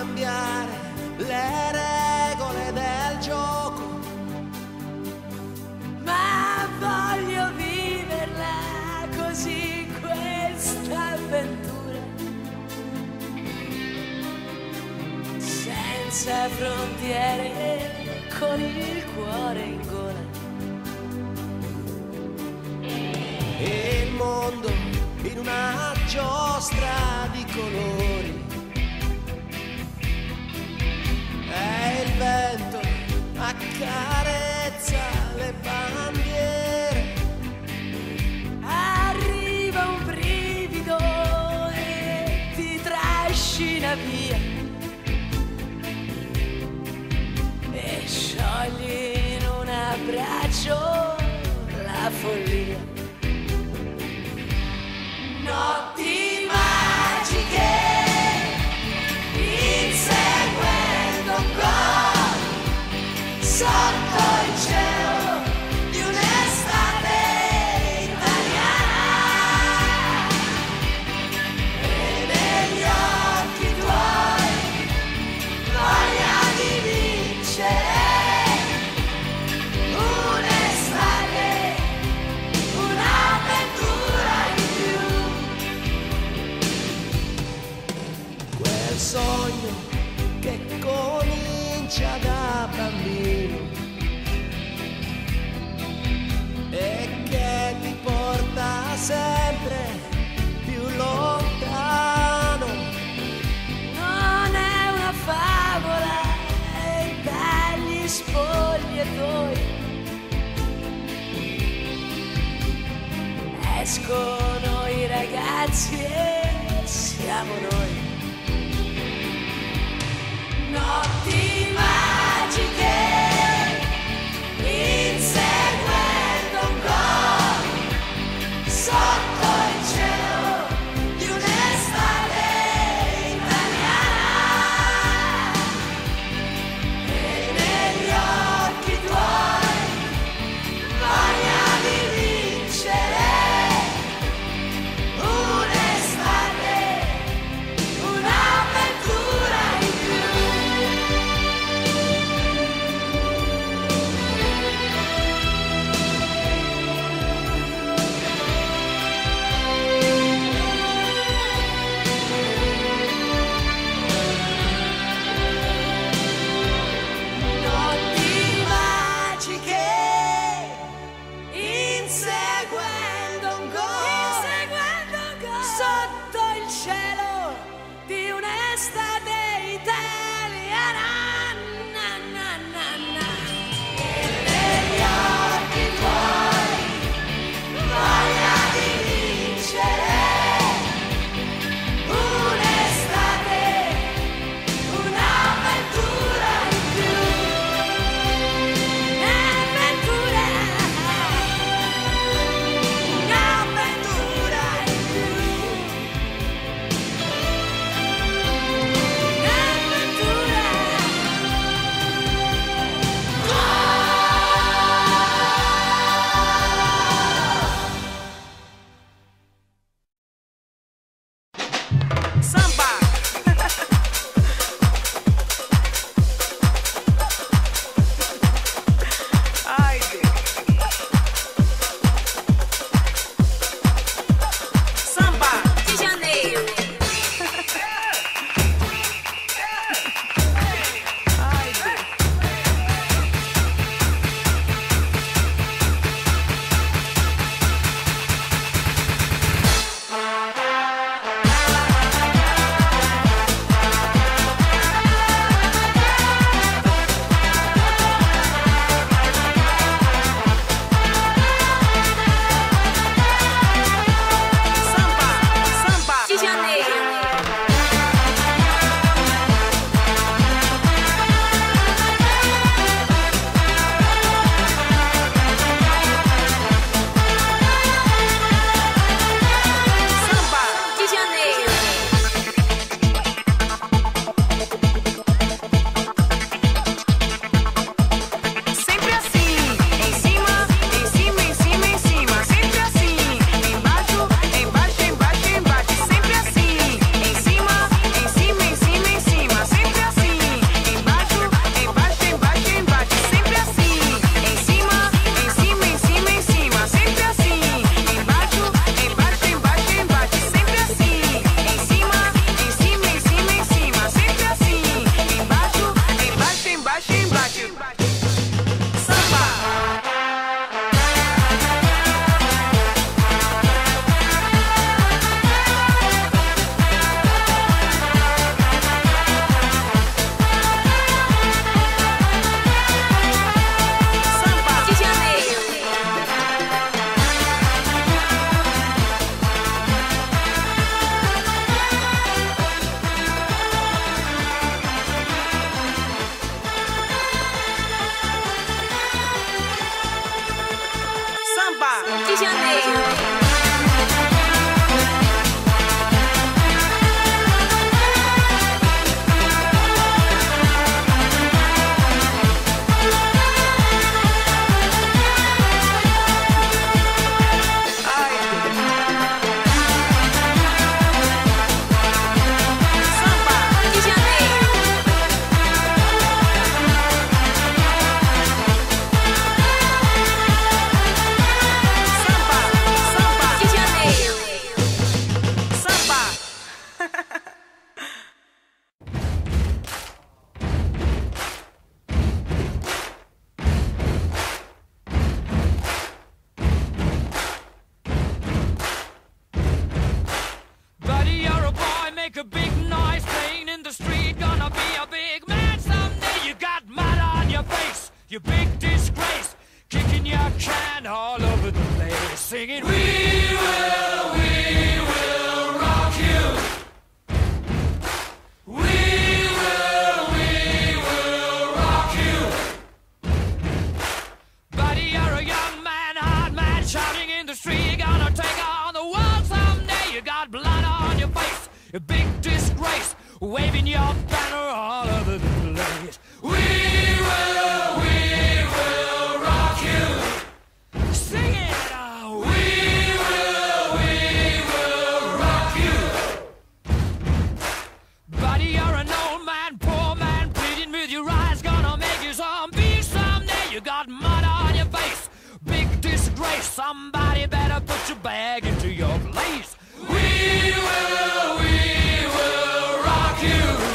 cambiare le regole del gioco, ma voglio viverla così questa avventura, senza frontiere, con il cuore in gola. E il mondo in una giostra di colori, e il vento accarezza le bandiere. Arriva un brivido e ti trascina via, e sciogli in un abbraccio la follia. Notti magiche, inseguendo un gol sotto il cielo di un'estate italiana, e negli occhi tuoi voglia di vincere, un'estate, un'avventura in più. Quel sogno che comincia da bambino e che ti porta sempre più lontano. Non è una favola, è dagli spogliatoi escono i ragazzi e siamo noi. Notti magiche, inseguendo un gol sotto il cielo di un'estate italiana, e negli occhi tuoi voglia di vincere, un'estate, you big disgrace, kicking your can all over the place, singing, we will rock you. We will rock you. Buddy, you're a young man, hard man, shouting in the street, you're gonna take on the world someday. You got blood on your face, a big disgrace, waving your banner all over the place. We will rock you. Sing it, oh. We will rock you. Buddy, you're an old man, poor man, pleading with your eyes, gonna make you zombie someday. You got mud on your face, big disgrace, somebody better put your bag into your place. We will rock you.